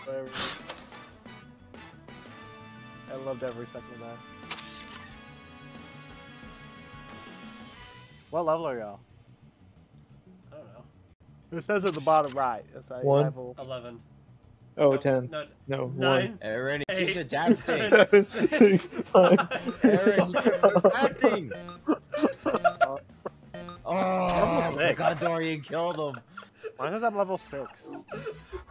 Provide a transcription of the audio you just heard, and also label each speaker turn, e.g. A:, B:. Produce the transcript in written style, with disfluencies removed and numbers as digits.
A: I loved every second of that. What level are y'all?
B: I don't know.
A: It says at the bottom right. It's like
C: 1.
A: level
B: 11.
C: Oh,
B: No,
C: 10.
B: No,
C: No,
B: 9.
D: Aaron,
B: Eight,
D: keep adapting.
C: 1. 7, 6, 5.
D: Aaron, keep adapting. Oh,
A: Level
D: my
A: 6.
D: God, Dorian killed him.
A: Why does I'm level 6?